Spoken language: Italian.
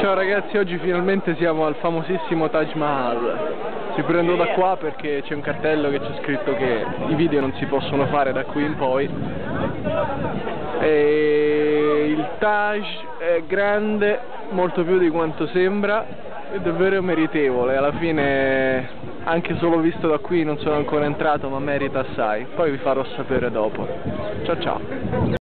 Ciao ragazzi, oggi finalmente siamo al famosissimo Taj Mahal. Ci prendo da qua perché c'è un cartello che c'è scritto che i video non si possono fare da qui in poi. E il Taj è grande, molto più di quanto sembra, è davvero meritevole. Alla fine, anche solo visto da qui, non sono ancora entrato, ma merita assai. Poi vi farò sapere dopo. Ciao ciao!